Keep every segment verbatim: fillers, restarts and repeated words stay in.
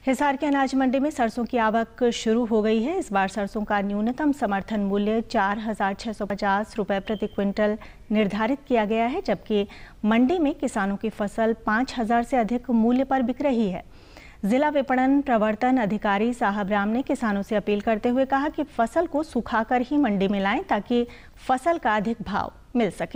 हिसार के अनाज मंडी में सरसों की आवक शुरू हो गई है। इस बार सरसों का न्यूनतम समर्थन मूल्य चार हजार छह सौ पचास रुपये प्रति क्विंटल निर्धारित किया गया है, जबकि मंडी में किसानों की फसल पाँच हजार से अधिक मूल्य पर बिक रही है। जिला विपणन प्रवर्तन अधिकारी साहब राम ने किसानों से अपील करते हुए कहा कि फसल को सुखाकर ही मंडी में लाएं ताकि फसल का अधिक भाव मिल सके।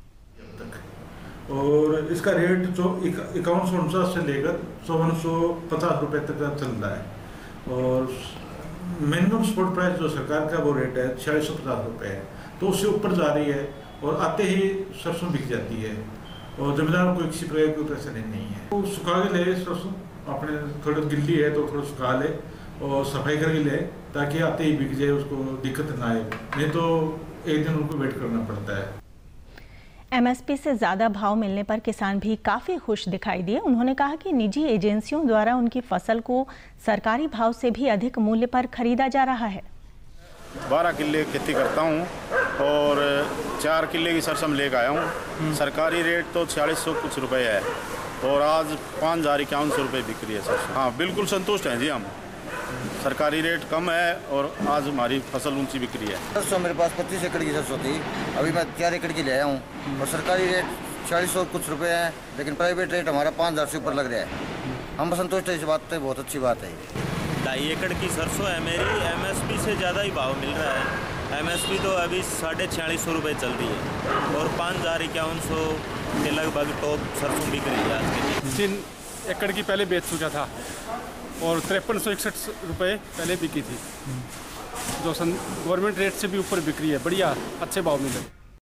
और इसका रेट जो इक्यावन सौ उनचास से लेकर चौवन सौ पचास रुपये तक का चल रहा है और मिनिमम स्पॉट प्राइस जो सरकार का वो रेट है छियालीस सौ पचास रुपये है, तो उससे ऊपर जा रही है और आते ही सरसों बिक जाती है और जमींदारों को किसी प्रकार की परेशानी नहीं है। तो सुखा के ले सरसों, अपने थोड़ी गिल्ली है तो थोड़ा सुखा ले और सफाई करके ले ताकि आते ही बिक जाए, उसको दिक्कत ना आए, नहीं तो एक दिन उनको वेट करना पड़ता है। एमएसपी से ज़्यादा भाव मिलने पर किसान भी काफ़ी खुश दिखाई दिए। उन्होंने कहा कि निजी एजेंसियों द्वारा उनकी फसल को सरकारी भाव से भी अधिक मूल्य पर खरीदा जा रहा है। बारह किले खेती करता हूं और चार किले की सरसों लेकर आया हूं। सरकारी रेट तो छियालीस सौ कुछ रुपए है और आज पाँच हज़ार इक्यावन सौ रुपये बिक रही है सरसों। हाँ, बिल्कुल संतुष्ट हैं जी हम। सरकारी रेट कम है और आज हमारी फसल ऊंची बिक रही है। सरसों मेरे पास पच्चीस एकड़ की सरसों थी, अभी मैं चार एकड़ की ले आया हूँ और सरकारी रेट चालीस सौ कुछ रुपए है, लेकिन प्राइवेट रेट हमारा पाँच हज़ार से ऊपर लग रहा है। हम संतुष्ट हैं इस बात पे, बहुत अच्छी बात है। ढाई एकड़ की सरसों है मेरी, एमएसपी से ज़्यादा ही भाव मिल रहा है। एमएसपी तो अभी साढ़े छियालीस सौ रुपये चल रही है और पाँच हज़ार इक्यावन सौ के लगभग टॉप सरसों बिक रही है आज के लिए। तीन एकड़ की पहले बेच चुका था और तिरपन सौ इकसठ रुपये पहले बिकी थी, जो गवर्नमेंट रेट से भी ऊपर बिक्री है। बढ़िया अच्छे भाव मिले।